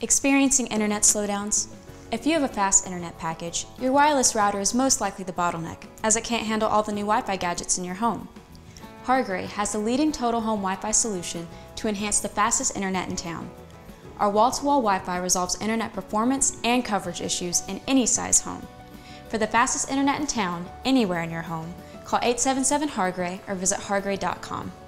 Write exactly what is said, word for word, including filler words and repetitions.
Experiencing internet slowdowns? If you have a fast internet package, your wireless router is most likely the bottleneck, as it can't handle all the new Wi-Fi gadgets in your home. Hargray has the leading total home Wi-Fi solution to enhance the fastest internet in town. Our wall-to-wall Wi-Fi resolves internet performance and coverage issues in any size home. For the fastest internet in town, anywhere in your home, call eight seven seven Hargray or visit hargray dot com.